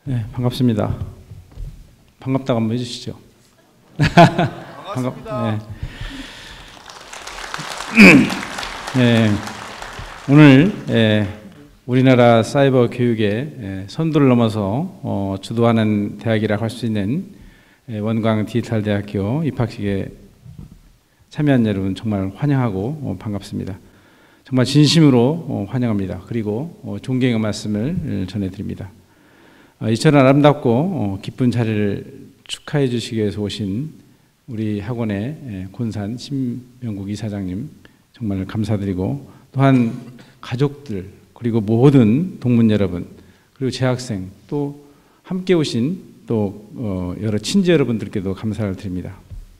네, 반갑습니다. 반갑다고 한번 해주시죠. 반갑습니다. 네. 오늘 우리나라 사이버 교육의 선도를 넘어서 주도하는 대학이라고 할 수 있는 원광 디지털대학교 입학식에 참여한 여러분 정말 환영하고 반갑습니다. 정말 진심으로 환영합니다. 그리고 존경의 말씀을 전해드립니다. 이처럼 아름답고 기쁜 자리를 축하해 주시기 위해서 오신 우리 학원의 곤산 신명국 이사장님 정말 감사드리고, 또한 가족들 그리고 모든 동문 여러분 그리고 재학생 또 함께 오신 또 여러 친지 여러분들께도 감사를 드립니다.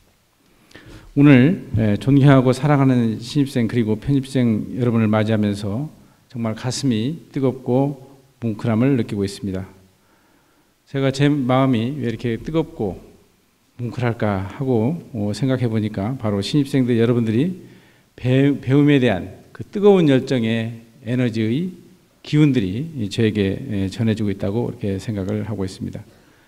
오늘 존경하고 사랑하는 신입생 그리고 편입생 여러분을 맞이하면서 정말 가슴이 뜨겁고 뭉클함을 느끼고 있습니다. 제가 제 마음이 왜 이렇게 뜨겁고 뭉클할까 하고 생각해 보니까 바로 신입생들 여러분들이 배움에 대한 그 뜨거운 열정의 에너지의 기운들이 저에게 전해지고 있다고 이렇게 생각을 하고 있습니다.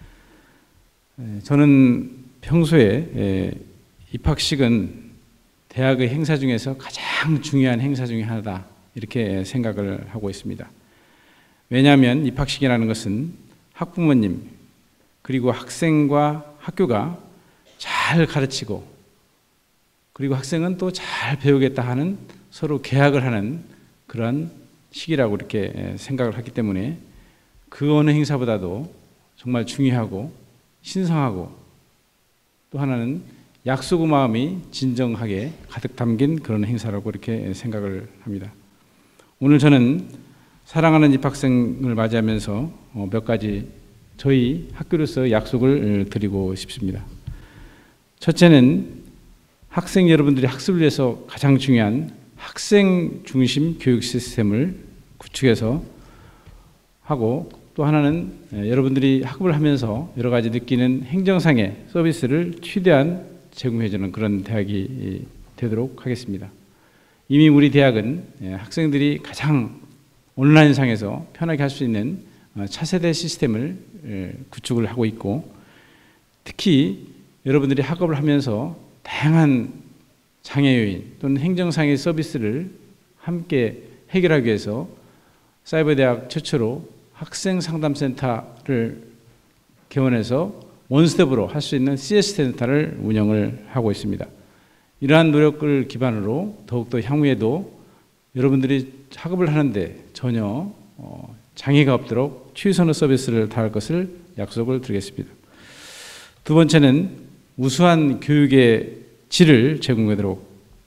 저는 평소에 입학식은 대학의 행사 중에서 가장 중요한 행사 중에 하나다 이렇게 생각을 하고 있습니다. 왜냐하면 입학식이라는 것은 학부모님 그리고 학생과 학교가 잘 가르치고, 그리고 학생은 또 잘 배우겠다 하는 서로 계약을 하는 그런 시기라고 이렇게 생각을 하기 때문에 그 어느 행사보다도 정말 중요하고 신성하고, 또 하나는 약속의 마음이 진정하게 가득 담긴 그런 행사라고 이렇게 생각을 합니다. 오늘 저는 사랑하는 입학생을 맞이하면서 몇 가지 저희 학교로서 약속을 드리고 싶습니다. 첫째는 학생 여러분들이 학습을 위해서 가장 중요한 학생 중심 교육 시스템을 구축해서 하고, 또 하나는 여러분들이 학업을 하면서 여러 가지 느끼는 행정상의 서비스를 최대한 제공해주는 그런 대학이 되도록 하겠습니다. 이미 우리 대학은 학생들이 가장 온라인상에서 편하게 할 수 있는 차세대 시스템을 구축을 하고 있고, 특히 여러분들이 학업을 하면서 다양한 장애 요인 또는 행정상의 서비스를 함께 해결하기 위해서 사이버대학 최초로 학생상담센터를 개원해서 원스텝으로 할 수 있는 CS 센터를 운영을 하고 있습니다. 이러한 노력을 기반으로 더욱더 향후에도 여러분들이 학업을 하는데 전혀 장애가 없도록 최선의 서비스를 다할 것을 약속을 드리겠습니다. 두 번째는 우수한 교육의 질을 제공하도록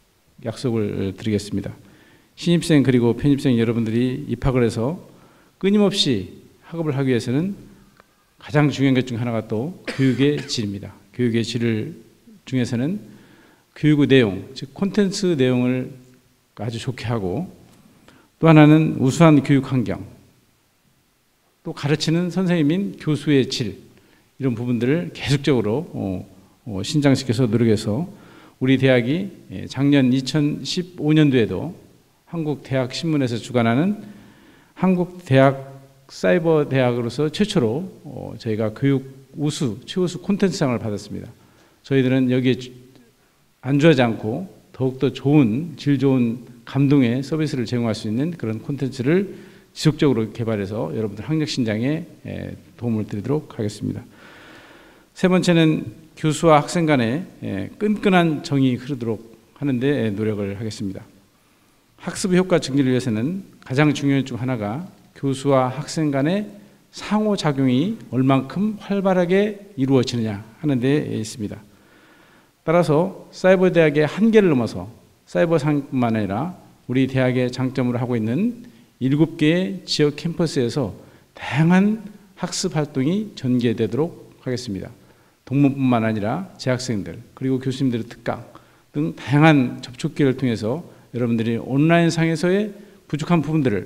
약속을 드리겠습니다. 신입생 그리고 편입생 여러분들이 입학을 해서 끊임없이 학업을 하기 위해서는 가장 중요한 것 중 하나가 또 교육의 질입니다. 교육의 질을 중에서는 교육의 내용, 즉 콘텐츠 내용을 아주 좋게 하고, 또 하나는 우수한 교육 환경, 또 가르치는 선생님인 교수의 질, 이런 부분들을 계속적으로 신장시켜서 노력해서 우리 대학이 작년 2015년도에도 한국대학신문에서 주관하는 한국대학 사이버대학으로서 최초로 저희가 교육 우수, 최우수 콘텐츠상을 받았습니다. 저희들은 여기에 안주하지 않고 더욱더 좋은, 질 좋은 감동의 서비스를 제공할 수 있는 그런 콘텐츠를 지속적으로 개발해서 여러분들 학력 신장에 도움을 드리도록 하겠습니다. 세 번째는 교수와 학생 간에 끈끈한 정이 흐르도록 하는 데 노력을 하겠습니다. 학습의 효과 증진을 위해서는 가장 중요한 중 하나가 교수와 학생 간의 상호작용이 얼만큼 활발하게 이루어지느냐 하는 데 있습니다. 따라서 사이버 대학의 한계를 넘어서 사이버상뿐만 아니라 우리 대학의 장점으로 하고 있는 7개의 지역 캠퍼스에서 다양한 학습 활동이 전개되도록 하겠습니다. 동문뿐만 아니라 재학생들 그리고 교수님들의 특강 등 다양한 접촉기를 통해서 여러분들이 온라인상에서의 부족한 부분들을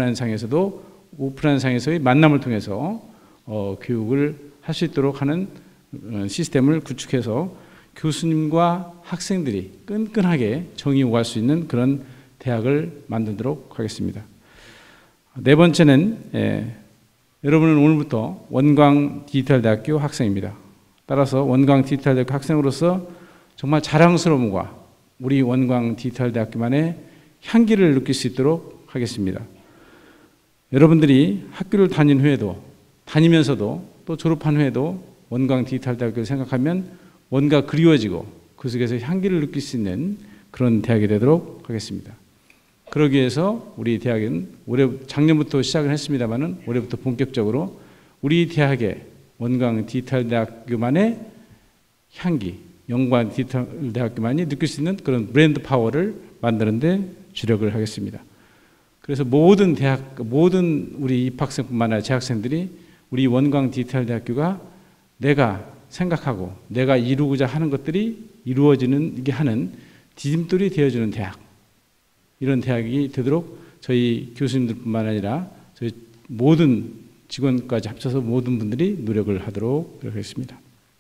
오프라인상에서의 만남을 통해서 교육을 할 수 있도록 하는 시스템을 구축해서 교수님과 학생들이 끈끈하게 정이 오갈 수 있는 그런 대학을 만들도록 하겠습니다. 네 번째는 여러분은 오늘부터 원광 디지털대학교 학생입니다. 따라서 원광 디지털대학교 학생으로서 정말 자랑스러움과 우리 원광 디지털대학교만의 향기를 느낄 수 있도록 하겠습니다. 여러분들이 학교를 다니면서도 또 졸업한 후에도 원광 디지털대학교를 생각하면 뭔가 그리워지고 그 속에서 향기를 느낄 수 있는 그런 대학이 되도록 하겠습니다. 그러기 위해서 우리 대학은 작년부터 시작을 했습니다마는 올해부터 본격적으로 우리 대학의 원광 디지털대학교만의 향기, 영광 디지털대학교만이 느낄 수 있는 그런 브랜드 파워를 만드는 데 주력을 하겠습니다. 그래서 모든 우리 입학생뿐만 아니라 재학생들이 우리 원광 디지털대학교가 내가 생각하고 내가 이루고자 하는 것들이 이루어지게 하는 디딤돌이 되어주는 대학, 이런 대학이 되도록 저희 교수님들뿐만 아니라 저희 모든 직원까지 합쳐서 모든 분들이 노력을 하도록 하겠습니다.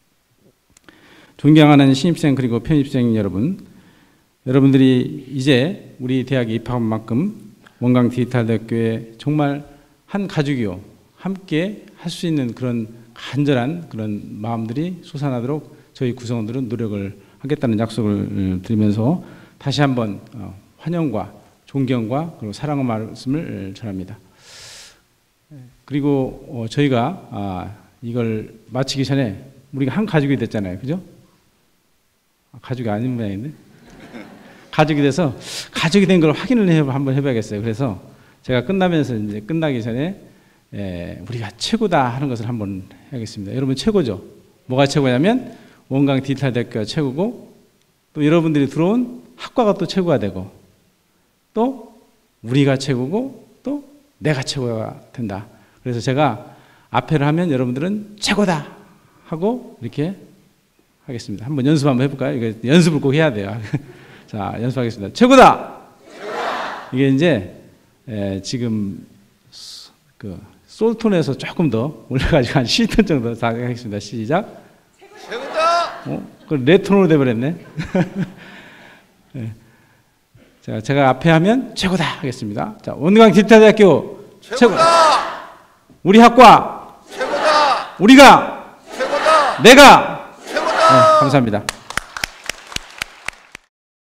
존경하는 신입생 그리고 편입생 여러분들이 이제 우리 대학에 입학한 만큼 원광 디지털대학교에 정말 한 가족이요 함께 할 수 있는 그런 간절한 그런 마음들이 솟아나도록 저희 구성원들은 노력을 하겠다는 약속을 드리면서 다시 한번 환영과 존경과 그리고 사랑의 말씀을 전합니다. 그리고 저희가 이걸 마치기 전에 우리가 한 가족이 됐잖아요, 그죠? 가족이 아닌 모양인데 가족이 돼서 가족이 된 걸 확인을 한번 해봐야겠어요. 그래서 제가 끝나면서 이제 끝나기 전에 우리가 최고다 하는 것을 한번 해야겠습니다. 여러분 최고죠? 뭐가 최고냐면 원광 디지털대학교가 최고고 또 여러분들이 들어온 학과가 또 최고가 되고 또 우리가 최고고 또 내가 최고가 된다. 그래서 제가 앞에를 하면 여러분들은 최고다 하고 이렇게 하겠습니다. 한번 연습 한번 해볼까요? 이거 연습을 꼭 해야 돼요. 자, 연습하겠습니다. 최고다! 최고다! 이게 이제 지금 그 솔톤에서 조금 더 올려가지고 한 C톤 정도 하겠습니다. 시작. 최고다! 그 레톤으로 돼버렸네. 네. 자, 제가 앞에 하면 최고다 하겠습니다. 자, 원광 디지털대학교 최고다! 우리 학과 최고다! 우리가 최고다! 내가 최고다! 네, 감사합니다.